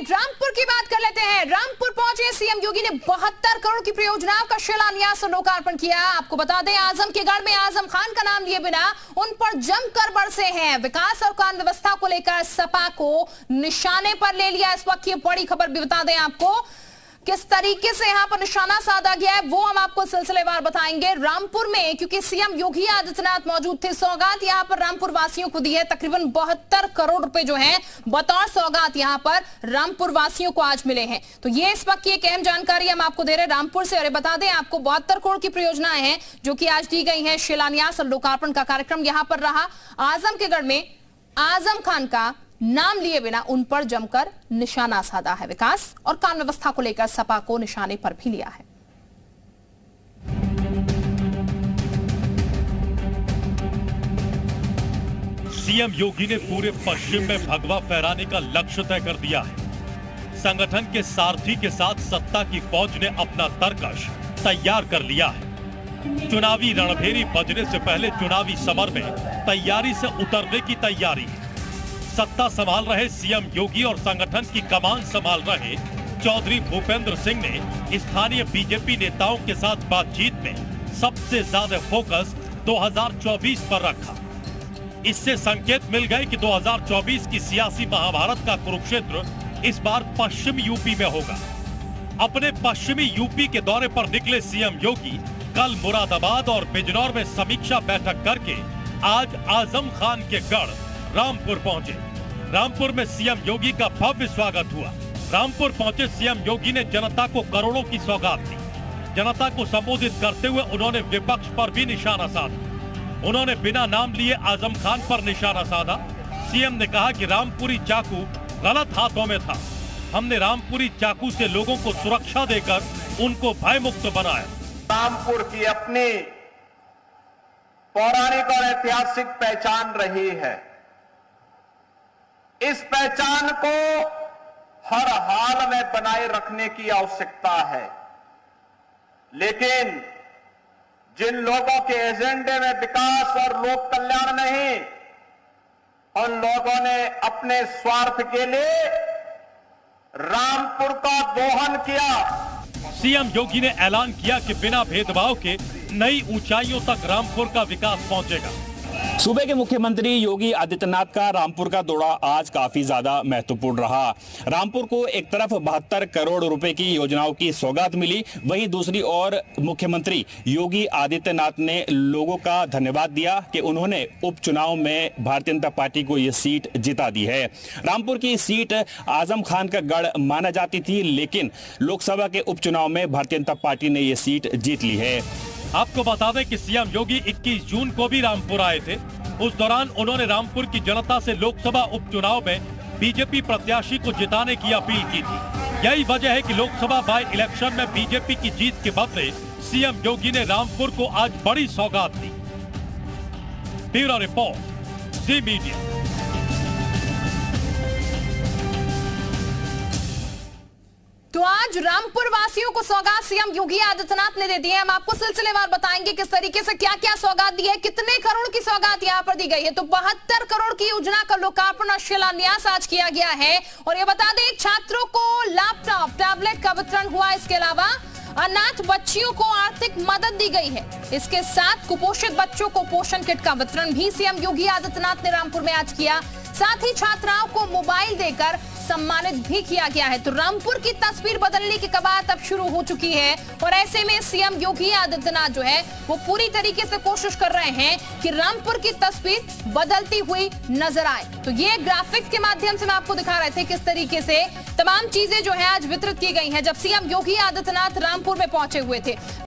रामपुर की बात कर लेते हैं। रामपुर पहुंचे सीएम योगी ने 72 करोड़ की परियोजनाओं का शिलान्यास और लोकार्पण किया। आपको बता दें, आजम के गढ़ में आजम खान का नाम लिए बिना उन पर जमकर बरसे हैं। विकास और कानून व्यवस्था को लेकर सपा को निशाने पर ले लिया। इस वक्त ये बड़ी खबर भी बता दें आपको किस तरीके से यहां पर निशाना साधा गया है, वो हम आपको सिलसिलेवार बताएंगे। रामपुर में क्योंकि सीएम योगी आदित्यनाथ मौजूद थे, सौगात यहां पर रामपुर वासियों को दी है। तकरीबन 72 करोड़ रुपए जो हैं बतौर सौगात यहां पर रामपुर वासियों को आज मिले हैं। तो ये इस वक्त की एक अहम जानकारी हम आपको दे रहे हैं रामपुर से। और बता दें आपको 72 करोड़ की परियोजनाएं हैं जो कि आज दी गई हैं। शिलान्यास और लोकार्पण का कार्यक्रम यहां पर रहा। आजम के गढ़ में आजम खान का नाम लिए बिना उन पर जमकर निशाना साधा है। विकास और कानून व्यवस्था को लेकर सपा को निशाने पर भी लिया है। सीएम योगी ने पूरे पश्चिम में भगवा फहराने का लक्ष्य तय कर दिया है। संगठन के सारथी के साथ सत्ता की फौज ने अपना तरकश तैयार कर लिया है। चुनावी रणभेरी बजने से पहले चुनावी समर में तैयारी से उतरने की तैयारी है। सत्ता संभाल रहे सीएम योगी और संगठन की कमान संभाल रहे चौधरी भूपेंद्र सिंह ने स्थानीय बीजेपी नेताओं के साथ बातचीत में सबसे ज्यादा फोकस 2024 पर रखा। इससे संकेत मिल गए कि 2024 की सियासी महाभारत का कुरुक्षेत्र इस बार पश्चिमी यूपी में होगा। अपने पश्चिमी यूपी के दौरे पर निकले सीएम योगी कल मुरादाबाद और बिजनौर में समीक्षा बैठक करके आज आजम खान के गढ़ रामपुर पहुंचे। रामपुर में सीएम योगी का भव्य स्वागत हुआ। रामपुर पहुंचे सीएम योगी ने जनता को करोड़ों की सौगात दी। जनता को संबोधित करते हुए उन्होंने विपक्ष पर भी निशाना साधा। उन्होंने बिना नाम लिए आजम खान पर निशाना साधा। सीएम ने कहा कि रामपुरी चाकू गलत हाथों में था। हमने रामपुरी चाकू से लोगों को सुरक्षा देकर उनको भयमुक्त बनाया। रामपुर की अपनी पौराणिक और ऐतिहासिक पहचान रही है। इस पहचान को हर हाल में बनाए रखने की आवश्यकता है, लेकिन जिन लोगों के एजेंडे में विकास और लोक कल्याण नहीं, उन लोगों ने अपने स्वार्थ के लिए रामपुर का दोहन किया। सीएम योगी ने ऐलान किया कि बिना भेदभाव के नई ऊंचाइयों तक रामपुर का विकास पहुंचेगा। सूबे के मुख्यमंत्री योगी आदित्यनाथ का रामपुर का दौरा आज काफी ज्यादा महत्वपूर्ण रहा। रामपुर को एक तरफ 72 करोड़ रुपए की योजनाओं की सौगात मिली, वहीं दूसरी ओर मुख्यमंत्री योगी आदित्यनाथ ने लोगों का धन्यवाद दिया कि उन्होंने उपचुनाव में भारतीय जनता पार्टी को यह सीट जिता दी है। रामपुर की सीट आजम खान का गढ़ माना जाती थी, लेकिन लोकसभा के उपचुनाव में भारतीय जनता पार्टी ने यह सीट जीत ली है। आपको बता दें कि सीएम योगी 21 जून को भी रामपुर आए थे। उस दौरान उन्होंने रामपुर की जनता से लोकसभा उपचुनाव में बीजेपी प्रत्याशी को जिताने की अपील की थी। यही वजह है कि लोकसभा बाय इलेक्शन में बीजेपी की जीत के बदले सीएम योगी ने रामपुर को आज बड़ी सौगात दी। Bureau report, Zee media. तो आज रामपुर वासियों को सौगात सीएम योगी आदित्यनाथ ने दे दी है। हम आपको सिलसिलेवार बताएंगे किस तरीके से क्या क्या सौगात दी है, कितने करोड़ की सौगात यहां पर दी गई है। तो 72 करोड़ की योजना का लोकार्पण और शिलान्यास आज किया गया है। और ये बता दें, छात्रों को लैपटॉप टैबलेट का वितरण हुआ। इसके अलावा अनाथ बच्चियों को आर्थिक मदद दी गई है। इसके साथ कुपोषित बच्चों को पोषण किट का वितरण भी सीएम योगी आदित्यनाथ ने रामपुर में आज किया। साथ ही छात्राओं को मोबाइल देकर सम्मानित भी किया गया है। तो रामपुर की तस्वीर बदलने की कवायद अब शुरू हो चुकी है। और ऐसे में सीएम योगी आदित्यनाथ जो है वो पूरी तरीके से कोशिश कर रहे हैं कि रामपुर की तस्वीर बदलती हुई नजर आए। तो ये ग्राफिक्स के माध्यम से मैं आपको दिखा रहे थे किस तरीके से तमाम चीजें जो है आज वितरित की गई हैं जब सीएम योगी आदित्यनाथ रामपुर में पहुंचे हुए थे।